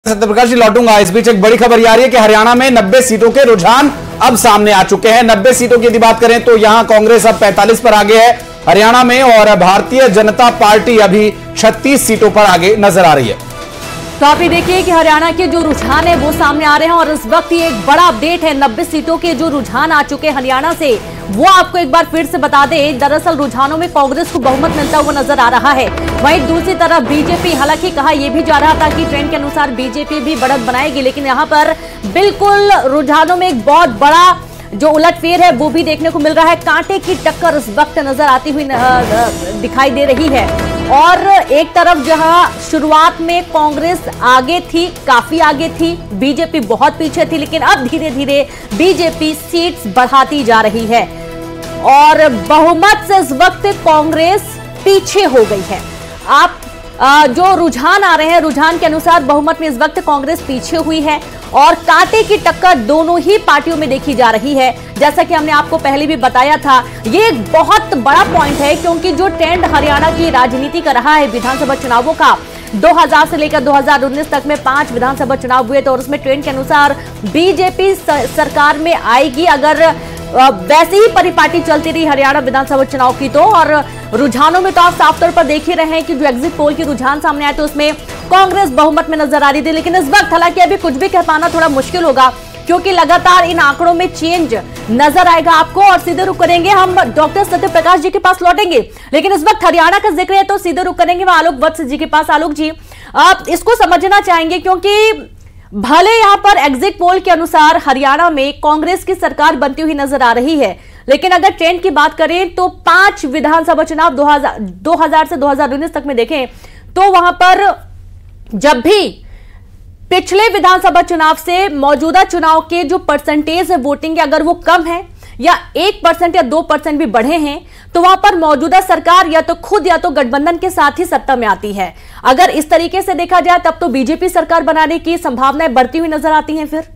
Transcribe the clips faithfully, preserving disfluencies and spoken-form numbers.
सत्यप्रकाश जी लौटूंगा। इस बीच एक बड़ी खबर आ रही है कि हरियाणा में नब्बे सीटों के रुझान अब सामने आ चुके हैं। नब्बे सीटों की यदि बात करें तो यहां कांग्रेस अब पैंतालीस पर आगे है हरियाणा में, और भारतीय जनता पार्टी अभी छत्तीस सीटों पर आगे नजर आ रही है। तो आप ये देखिए कि हरियाणा के जो रुझान है वो सामने आ रहे हैं, और इस वक्त ये एक बड़ा अपडेट है। नब्बे सीटों के जो रुझान आ चुके हैं हरियाणा से, वो आपको एक बार फिर से बता दें। दरअसल रुझानों में कांग्रेस को बहुमत मिलता हुआ नजर आ रहा है। वहीं दूसरी तरफ बीजेपी, हालांकि कहा यह भी जा रहा था कि ट्रेंड के अनुसार बीजेपी भी बढ़त बनाएगी, लेकिन यहां पर बिल्कुल रुझानों में एक बहुत बड़ा जो उलटफेर है वो भी देखने को मिल रहा है। कांटे की टक्कर इस वक्त नजर आती हुई दिखाई दे रही है। और एक तरफ जहां शुरुआत में कांग्रेस आगे थी, काफी आगे थी, बीजेपी बहुत पीछे थी, लेकिन अब धीरे धीरे बीजेपी सीट्स बढ़ाती जा रही है और बहुमत से इस वक्त कांग्रेस पीछे हो गई है। आप आ, जो रुझान आ रहे हैं, रुझान के अनुसार बहुमत में इस वक्त कांग्रेस पीछे हुई है और कांटे की टक्कर दोनों ही पार्टियों में देखी जा रही है। जैसा कि हमने आपको पहले भी बताया था, ये एक बहुत बड़ा पॉइंट है, क्योंकि जो ट्रेंड हरियाणा की राजनीति का रहा है विधानसभा चुनावों का, दो हज़ार से लेकर दो हज़ार उन्नीस तक में पांच विधानसभा चुनाव हुए थे, और उसमें ट्रेंड के अनुसार बीजेपी सरकार में आएगी अगर वैसे ही परिपाटी चलती रही हरियाणा विधानसभा चुनाव की तो। और रुझानों में तो आप साफ तौर पर देख ही रहे हैं कि जो एग्जिट पोल की रुझान सामने आए थे उसमें कांग्रेस बहुमत में नजर आ रही थी, लेकिन इस वक्त हालांकि अभी कुछ भी कह पाना थोड़ा मुश्किल होगा, क्योंकि लगातार इन आंकड़ों में चेंज नजर आएगा आपको। और सीधे रुख करेंगे हम डॉक्टर सत्यप्रकाश जी के पास लौटेंगे, लेकिन इस वक्त हरियाणा का जिक्र है तो सीधे रुख करेंगे वह आलोक वत्स जी के पास। आलोक जी, आप इसको समझना चाहेंगे, क्योंकि भले यहां पर एग्जिट पोल के अनुसार हरियाणा में कांग्रेस की सरकार बनती हुई नजर आ रही है, लेकिन अगर ट्रेंड की बात करें तो पांच विधानसभा चुनाव दो हज़ार से दो हज़ार उन्नीस तक में देखें तो वहां पर जब भी पिछले विधानसभा चुनाव से मौजूदा चुनाव के जो परसेंटेज है वोटिंग के, अगर वो कम है या एक परसेंट या दो परसेंट भी बढ़े हैं, तो वहां पर मौजूदा सरकार या तो खुद या तो गठबंधन के साथ ही सत्ता में आती है। अगर इस तरीके से देखा जाए तब तो बीजेपी सरकार बनाने की संभावनाएं बढ़ती हुई नजर आती हैं। फिर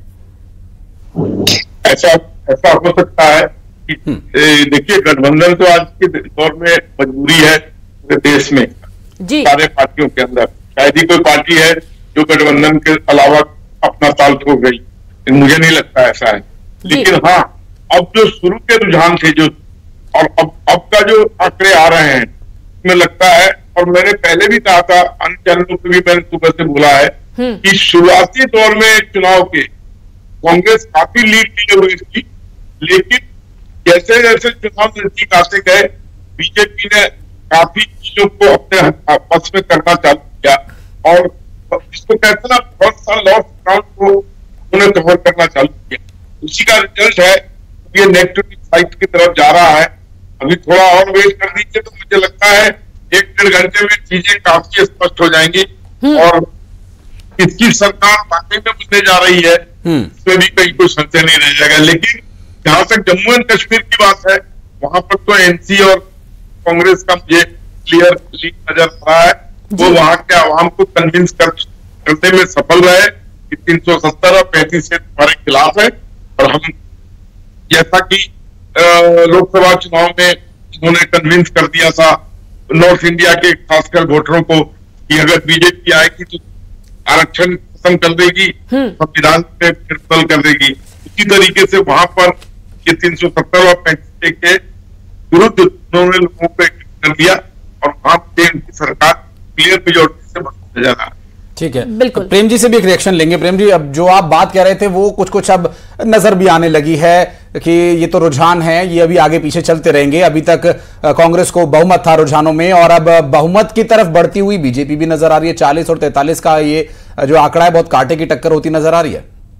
ऐसा ऐसा हो सकता है कि देखिए, गठबंधन तो आज के दौर में मजबूरी है पूरे देश में जी, सारे पार्टियों के अंदर। शायद ही कोई पार्टी है जो गठबंधन के अलावा अपना ताल ठोक गई, मुझे नहीं लगता ऐसा है। लेकिन हाँ, अब जो शुरू के रुझान थे जो और अब अब का जो आंकड़े आ रहे हैं, उसमें लगता है, और मैंने पहले भी कहा था, अन्य चैनलों पर भी मैंने सुबह से बोला है कि शुरुआती दौर में चुनाव के कांग्रेस काफी लीड लिए हुई थी, लेकिन जैसे जैसे चुनाव नजदीक आते गए बीजेपी ने काफी चीजों को अपने पक्ष में करना चालू किया, और इसको कहते ना बहुत सा लॉस ग्राउंड को उन्हें कवर करना चालू किया। उसी का रिजल्ट है ये नेगेटिव साइड की तरफ जा रहा है। अभी थोड़ा और वेट कर दीजिए तो मुझे लगता है एक डेढ़ घंटे में चीजें काफी स्पष्ट हो जाएंगी, और किसकी सरकार वाकई में बनने जा रही है इसमें भी कहीं कोई संशय नहीं रह जाएगा। लेकिन जहां तक जम्मू एंड कश्मीर की बात है, वहां पर तो एनसी और कांग्रेस का मुझे क्लियर लीड नजर आ रहा है। वो वहां के आवाम को कन्विंस कर, करने में सफल रहे कि तीन सौ सत्तर और पैंतीस सीट हमारे खिलाफ है, और हम जैसा कि लोकसभा चुनाव में उन्होंने कन्विंस कर दिया था नॉर्थ इंडिया के खासकर वोटरों को कि अगर बीजेपी आएगी तो आरक्षण खत्म कर देगी, संविधान पे फिर बदल कर देगी। उसी तरीके से वहां पर ये तीन सौ सत्तर और पैंतीस के विरुद्ध उन्होंने लोगों को कर दिया, और वहां पे उनकी सरकार क्लियर मेजॉरिटी से बनने जा रहा है। ठीक है, बिल्कुल। तो प्रेम जी से भी एक रिएक्शन लेंगे। प्रेम जी, अब जो आप बात कह रहे थे वो कुछ कुछ अब नजर भी आने लगी है कि ये तो रुझान है, ये अभी आगे पीछे चलते रहेंगे। अभी तक कांग्रेस को बहुमत था रुझानों में, और अब बहुमत की तरफ बढ़ती हुई बीजेपी भी नजर आ रही है। चालीस और तैंतालीस का ये जो आंकड़ा है बहुत कांटे की टक्कर होती नजर आ रही है।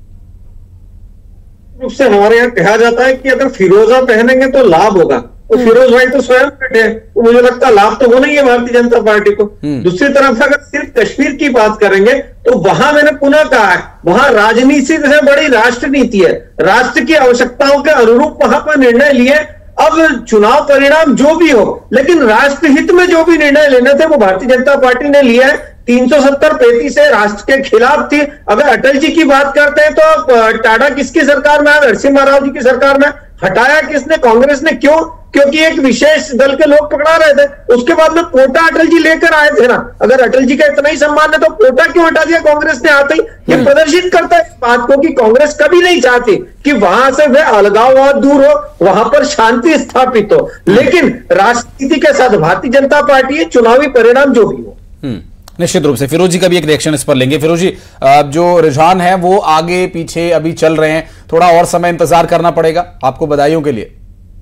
रूप से हमारे यहाँ कहा जाता है कि अगर फिरोजा पहनेंगे तो लाभ होगा, तो फिरोज भाई तो स्वयं बैठे हैं, तो मुझे लगता है लाभ तो होना ही है भारतीय जनता पार्टी को। दूसरी तरफ अगर सिर्फ कश्मीर की बात करेंगे तो वहां मैंने पुनः कहा है, वहां राजनीति से बड़ी राष्ट्रनीति है। राष्ट्र की आवश्यकताओं के अनुरूप वहां पर निर्णय लिए। अब चुनाव परिणाम जो भी हो, लेकिन राष्ट्र हित में जो भी निर्णय लेने थे वो भारतीय जनता पार्टी ने लिया है। तीन सौ सत्तर पैंतीस से राष्ट्र के खिलाफ थी। अगर अटल जी की बात करते हैं तो टाटा किसकी सरकार में, नरसिम्हा राव जी की सरकार में हटाया किसने, कांग्रेस ने। क्यों? क्योंकि एक विशेष दल के लोग पकड़ा रहे थे। उसके बाद में कोटा अटल जी लेकर आए थे ना, अगर अटल जी का इतना ही सम्मान है तो कोटा क्यों हटा दिया कांग्रेस ने आते ही? ये प्रदर्शित करता है इस बात को कि कांग्रेस कभी नहीं चाहती कि वहां से वह अलगाववाद दूर हो, वहां पर शांति स्थापित हो। लेकिन राजनीति के साथ भारतीय जनता पार्टी है, चुनावी परिणाम जो भी हो। निश्चित रूप से फिरोज जी का भी एक रिएक्शन इस पर लेंगे। फिरोज जी, जो रुझान है वो आगे पीछे अभी चल रहे हैं, थोड़ा और समय इंतजार करना पड़ेगा आपको बधाइयों के लिए।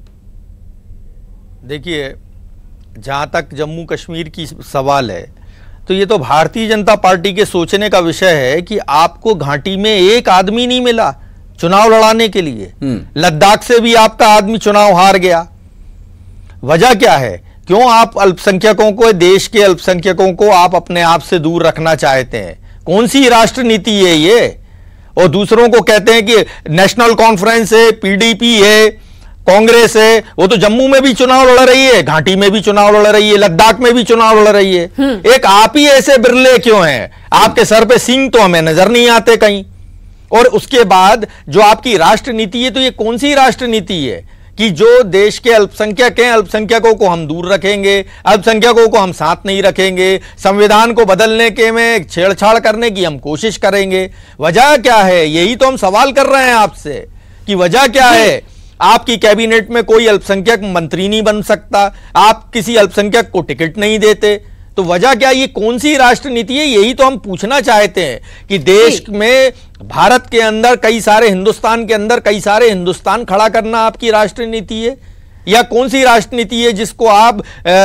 देखिए, जहां तक जम्मू कश्मीर की सवाल है तो ये तो भारतीय जनता पार्टी के सोचने का विषय है कि आपको घाटी में एक आदमी नहीं मिला चुनाव लड़ाने के लिए। लद्दाख से भी आपका आदमी चुनाव हार गया। वजह क्या है? क्यों आप अल्पसंख्यकों को, देश के अल्पसंख्यकों को आप अपने आप से दूर रखना चाहते हैं? कौन सी राष्ट्र नीति है ये? और दूसरों को कहते हैं कि नेशनल कॉन्फ्रेंस है, पीडीपी है, कांग्रेस है, वो तो जम्मू में भी चुनाव लड़ रही है, घाटी में भी चुनाव लड़ रही है, लद्दाख में भी चुनाव लड़ रही है। एक आप ही ऐसे बिरले क्यों हैं? आपके सर पे सींग तो हमें नजर नहीं आते कहीं। और उसके बाद जो आपकी राष्ट्र नीति है, तो ये कौन सी राष्ट्र नीति है कि जो देश के अल्पसंख्यक हैं, अल्पसंख्यकों को हम दूर रखेंगे, अल्पसंख्यकों को हम साथ नहीं रखेंगे, संविधान को बदलने के में छेड़छाड़ करने की हम कोशिश करेंगे। वजह क्या है? यही तो हम सवाल कर रहे हैं आपसे कि वजह क्या है? आपकी कैबिनेट में कोई अल्पसंख्यक मंत्री नहीं बन सकता, आप किसी अल्पसंख्यक को टिकट नहीं देते, तो वजह क्या? ये कौन सी राष्ट्र नीति है? यही तो हम पूछना चाहते हैं कि देश में, भारत के अंदर कई सारे, हिंदुस्तान के अंदर कई सारे हिंदुस्तान खड़ा करना आपकी राष्ट्र नीति है, या कौन सी राष्ट्र नीति है जिसको आप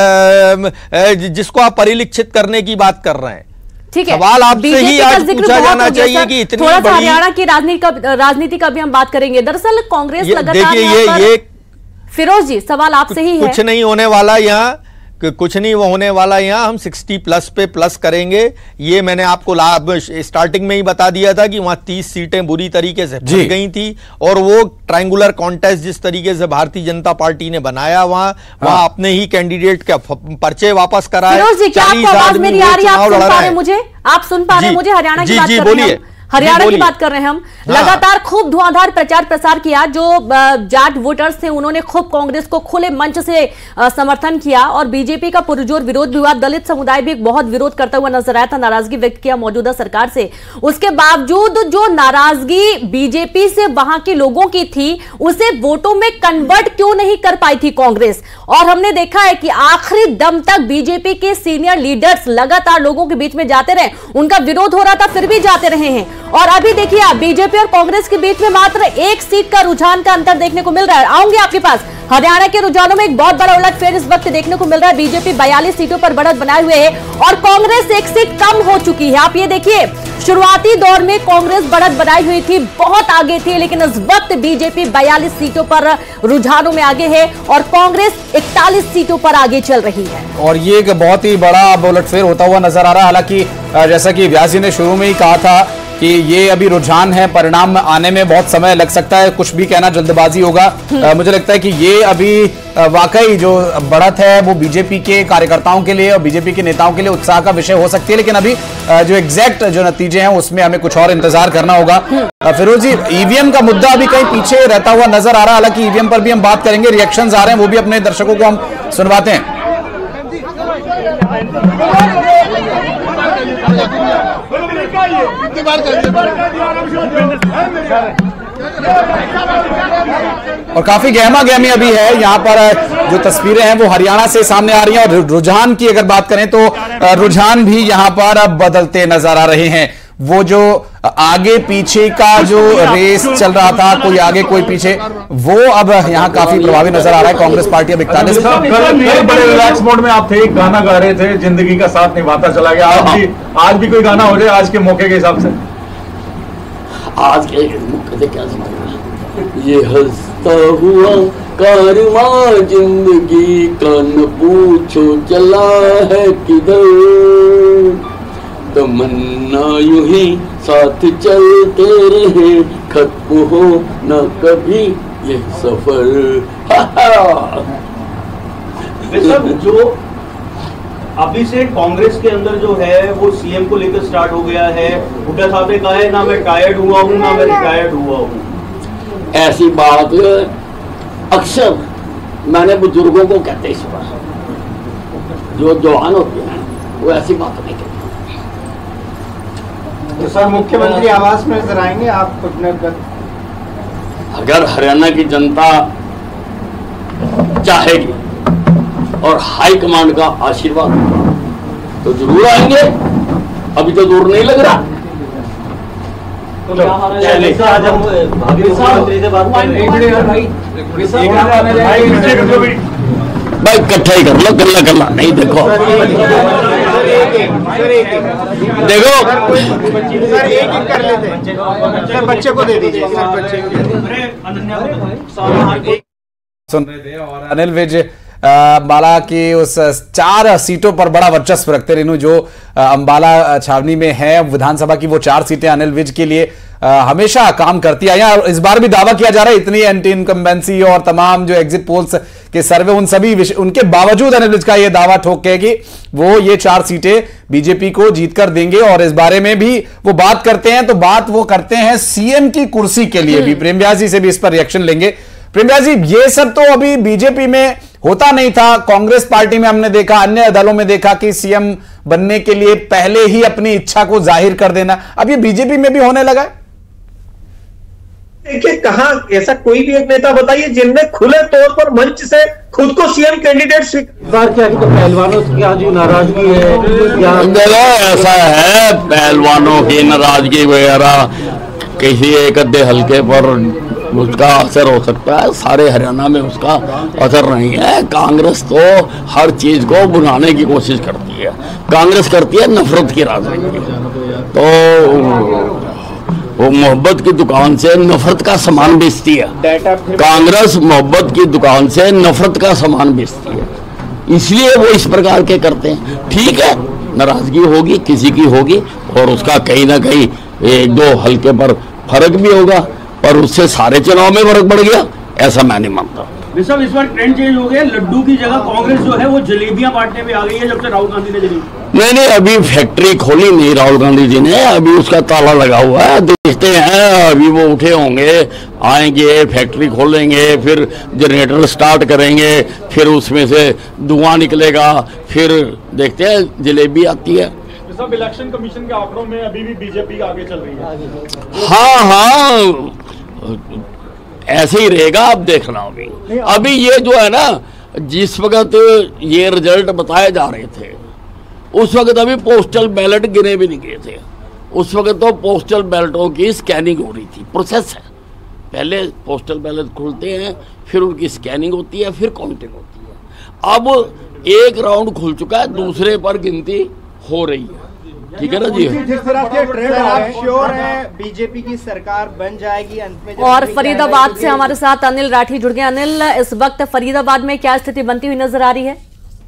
जिसको आप परिलक्षित करने की बात कर रहे हैं? ठीक है, सवाल आपसे ही आज पूछा जाना चाहिए कि इतनी थोड़ा बड़ी हरियाणा की राजनीति का राजनीति का भी हम बात करेंगे। दरअसल कांग्रेस लगातार देखिए ये ये फिरोज जी, सवाल आपसे ही है। कुछ नहीं होने वाला यहाँ, कुछ नहीं होने वाला यहाँ। हम साठ प्लस पे प्लस करेंगे। ये मैंने आपको स्टार्टिंग में ही बता दिया था कि वहां तीस सीटें बुरी तरीके से फंस गई थी, और वो ट्रायंगुलर कॉन्टेस्ट जिस तरीके से भारतीय जनता पार्टी ने बनाया, वहां वहां हाँ। अपने ही कैंडिडेट का पर्चे वापस कराए। चालीस आदमी आप सुन पा रहे हैं मुझे? आप सुन पा रहे हैं मुझे? हरियाणा की बात कर रहे हैं, हरियाणा की बात कर रहे हैं हम। हाँ। लगातार खूब धुआंधार प्रचार प्रसार किया। जो जाट वोटर्स थे उन्होंने खूब कांग्रेस को खुले मंच से समर्थन किया, और बीजेपी का पुरजोर विरोध भी हुआ। दलित समुदाय भी बहुत विरोध करता हुआ नजर आया था, नाराजगी व्यक्त किया मौजूदा सरकार से। उसके बावजूद जो नाराजगी बीजेपी से वहां के लोगों की थी, उसे वोटों में कन्वर्ट क्यों नहीं कर पाई थी कांग्रेस? और हमने देखा है कि आखिरी दम तक बीजेपी के सीनियर लीडर्स लगातार लोगों के बीच में जाते रहे। उनका विरोध हो रहा था, फिर भी जाते रहे हैं। और अभी देखिए, आप बीजेपी और कांग्रेस के बीच में मात्र एक सीट का रुझान का अंतर देखने को मिल रहा है। आऊंगे आपके पास। हरियाणा के रुझानों में एक बहुत बड़ा उलटफेर इस वक्त देखने को मिल रहा है। बीजेपी बयालीस सीटों पर बढ़त बनाए हुए है और कांग्रेस एक सीट कम हो चुकी है। आप ये देखिए, शुरुआती दौर में कांग्रेस बढ़त बनाई हुई थी, बहुत आगे थी, लेकिन इस वक्त बीजेपी बयालीस सीटों पर रुझानों में आगे है और कांग्रेस इकतालीस सीटों पर आगे चल रही है। और ये एक बहुत ही बड़ा उलटफेर होता हुआ नजर आ रहा है। हालांकि जैसा कि व्यास जी ने शुरू में ही कहा था कि ये अभी रुझान है, परिणाम आने में बहुत समय लग सकता है, कुछ भी कहना जल्दबाजी होगा। आ, मुझे लगता है कि ये अभी वाकई जो बढ़त है वो बीजेपी के कार्यकर्ताओं के लिए और बीजेपी के नेताओं के लिए उत्साह का विषय हो सकती है, लेकिन अभी जो एग्जैक्ट जो नतीजे हैं उसमें हमें कुछ और इंतजार करना होगा। फिरोज जी, ईवीएम का मुद्दा अभी कहीं पीछे रहता हुआ नजर आ रहा है। हालांकि ईवीएम पर भी हम बात करेंगे, रिएक्शंस आ रहे हैं, वो भी अपने दर्शकों को हम सुनवाते हैं। और काफी गहमा गहमी अभी है यहाँ पर। जो तस्वीरें हैं वो हरियाणा से सामने आ रही हैं, और रुझान की अगर बात करें तो रुझान भी यहाँ पर अब बदलते नजर आ रहे हैं। वो जो आगे पीछे का जो रेस चल रहा था, कोई आगे कोई पीछे, वो अब यहाँ काफी प्रभावी नजर आ रहा है। कांग्रेस पार्टी अब इकतालीस। बड़े रिलैक्स मोड में आप थे, एक गाना गा रहे थे, जिंदगी का साथ निभाता चला गया। आज भी आज भी कोई गाना हो जाए आज के मौके के हिसाब से। आज के मौके से क्या सुना? ये हंसता हुआ कारवां जिंदगी का न पूछो चला है किधर, तमन्ना यूं ही साथ चलते रहे, खत्म हो न कभी ये सफर। जो अभी से कांग्रेस के अंदर जो है वो सीएम को लेकर स्टार्ट हो गया है। हुड्डा साहब ने कहा है ना मैं टायर्ड हुआ हूँ ना मैं रिटायर्ड हुआ हूँ। ऐसी बात अक्सर मैंने बुजुर्गों को कहते इस पर, जो जवान होते हैं वो ऐसी बात नहीं कहते। तो सर मुख्यमंत्री आवास में नजर आएंगे आप अपने? अगर हरियाणा की जनता चाहेगी और हाईकमांड का आशीर्वाद होगा तो जरूर आएंगे, अभी तो दूर नहीं लग रहा। भाई इकट्ठा ही कर लो, गल्ला गल्ला नहीं। देखो देखो सर एक एक कर लेते हैं, सर बच्चे को दे दीजिए सर, बच्चे सुन रहे थे। और अनिल विज अंबाला की उस चार सीटों पर बड़ा वर्चस्व रखते रेनू, जो अंबाला छावनी में है विधानसभा की, वो चार सीटें अनिल विज के लिए हमेशा काम करती आई हैं। और इस बार भी दावा किया जा रहा है इतनी एंटी इनकम्बेंसी और तमाम जो एग्जिट पोल्स के सर्वे उन सभी उनके बावजूद अनिल विज का यह दावा ठोक के कि वो ये चार सीटें बीजेपी को जीतकर देंगे। और इस बारे में भी वो बात करते हैं, तो बात वो करते हैं सीएम की कुर्सी के लिए भी। प्रेम व्यास जी से भी इस पर रिएक्शन लेंगे। प्रेम व्यास जी, ये सब तो अभी बीजेपी में होता नहीं था, कांग्रेस पार्टी में हमने देखा, अन्य दलों में देखा कि सीएम बनने के लिए पहले ही अपनी इच्छा को जाहिर कर देना, अब ये बीजेपी में भी होने लगा है। देखिए, कहां ऐसा कोई भी एक नेता बताइए जिनने खुले तौर पर मंच से खुद को सीएम कैंडिडेट स्वीकार किया। तो पहलवानों की आज नाराजगी है, देखो ऐसा है, पहलवानों की नाराजगी वगैरह किसी एक अद्धे हल्के पर उसका असर हो सकता है, सारे हरियाणा में उसका असर नहीं है। कांग्रेस तो हर चीज को बुलाने की कोशिश करती है, कांग्रेस करती है नफरत की राजनीति। तो वो मोहब्बत की दुकान से नफरत का सामान बेचती है, कांग्रेस मोहब्बत की दुकान से नफरत का सामान बेचती है, इसलिए वो इस प्रकार के करते हैं। ठीक है, नाराजगी होगी, किसी की होगी, और उसका कहीं ना कहीं एक दो हल्के पर फर्क भी होगा, पर उससे सारे चुनाव में फर्क पड़ गया, ऐसा मैं नहीं मानता। सब इस बार ट्रेंड चेंज हो गया, लड्डू की जगह कांग्रेस जो है वो जलेबियां बांटने में आ गई है जब से राहुल गांधी ने जलेबी। नहीं नहीं, अभी फैक्ट्री खोली नहीं राहुल गांधी जी ने, अभी उसका ताला लगा हुआ है, देखते हैं। अभी वो उठे होंगे, आएंगे, फैक्ट्री खोलेंगे, फिर जनरेटर स्टार्ट करेंगे, फिर उसमें से धुआं निकलेगा, फिर देखते हैं जलेबी आती है। सब इलेक्शन कमीशन के आंकड़ों में अभी भी बीजेपी आगे चल रही है। हाँ हाँ, ऐसे ही रहेगा, आप देखना। अभी अभी ये जो है ना, जिस वक्त ये रिजल्ट बताए जा रहे थे उस वक्त अभी पोस्टल बैलेट गिने भी नहीं गए थे। उस वक्त तो पोस्टल बैलेटों की स्कैनिंग हो रही थी, प्रोसेस है। पहले पोस्टल बैलेट खुलते हैं, फिर उनकी स्कैनिंग होती है, फिर काउंटिंग होती है। अब एक राउंड खुल चुका है, दूसरे पर गिनती हो रही है। ठीक है ना जी। जिस तरह के ट्रेंड आप श्योर है बीजेपी की सरकार बन जाएगी अंत में? और फरीदाबाद से हमारे साथ अनिल राठी जुड़ गए। अनिल, इस वक्त फरीदाबाद में क्या स्थिति बनती हुई नजर आ रही है?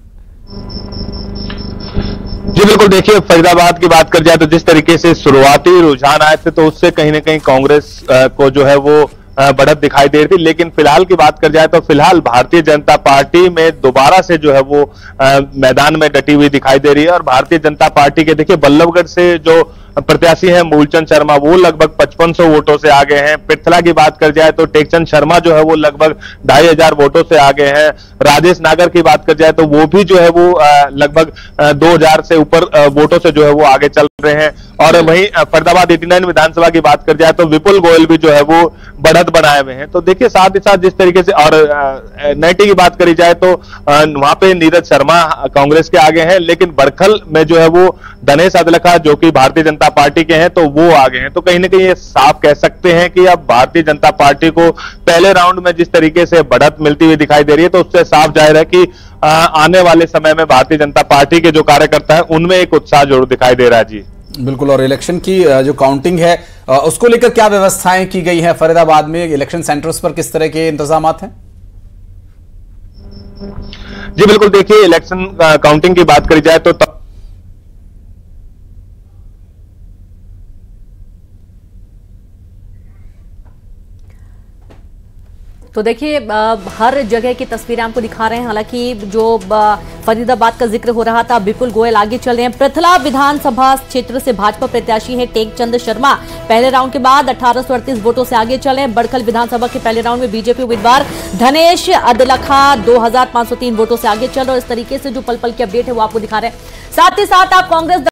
जी बिल्कुल, देखिए फरीदाबाद की बात कर जाए तो जिस तरीके से शुरुआती रुझान आए थे तो उससे कहीं ना कहीं कांग्रेस को जो है वो बढ़त दिखाई दे रही थी। लेकिन फिलहाल की बात कर जाए तो फिलहाल भारतीय जनता पार्टी में दोबारा से जो है वो आ, मैदान में डटी हुई दिखाई दे रही है। और भारतीय जनता पार्टी के देखिए बल्लभगढ़ से जो प्रत्याशी हैं मूलचंद शर्मा, वो लगभग पचपन सौ वोटों से आगे हैं। पिथला की बात कर जाए तो टेकचंद शर्मा जो है वो लगभग ढाई हजार वोटों से आगे हैं। राजेश नागर की बात कर जाए तो वो भी जो है वो लगभग दो हजार से ऊपर वोटों से जो है वो आगे चल रहे हैं। और वहीं फरीदाबाद नवासी विधानसभा की बात कर जाए तो विपुल गोयल भी जो है वो बढ़त बनाए हुए हैं। तो देखिए साथ ही साथ जिस तरीके से, और नैटी की बात करी जाए तो वहां पे नीरज शर्मा कांग्रेस के आगे हैं, लेकिन बड़खल में जो है वो दिनेश अदलखा जो कि भारतीय जनता पार्टी के हैं तो वो आगे हैं। तो कहीं ना कहीं ये साफ कह सकते हैं कि अब भारतीय जनता पार्टी को पहले राउंड में जिस तरीके से बढ़त मिलती हुई दिखाई दे रही है तो उससे साफ जाहिर है कि आने वाले समय में भारतीय जनता पार्टी के जो कार्यकर्ता है उनमें एक उत्साह जरूर दिखाई दे रहा है। जी बिल्कुल। और इलेक्शन की जो काउंटिंग है उसको लेकर क्या व्यवस्थाएं की गई हैं फरीदाबाद में? इलेक्शन सेंटर्स पर किस तरह के इंतजाम हैं? जी बिल्कुल, देखिए इलेक्शन काउंटिंग की बात करी जाए तो तब तो देखिए हर जगह की तस्वीरें आपको दिखा रहे हैं। हालांकि जो फरीदाबाद का जिक्र हो रहा था। विपुल गोयल आगे चल रहे हैं। पृथला विधानसभा क्षेत्र से भाजपा प्रत्याशी है टेकचंद शर्मा, पहले राउंड के बाद अठारह सौ अड़तीस वोटों से आगे चले। बड़खल विधानसभा के पहले राउंड में बीजेपी उम्मीदवार धनेश अदलखा दो हजार पांच सौ तीन वोटों से आगे चल रहे। इस तरीके से जो पल पल की अपडेट है वो आपको दिखा रहे हैं। साथ ही साथ आप कांग्रेस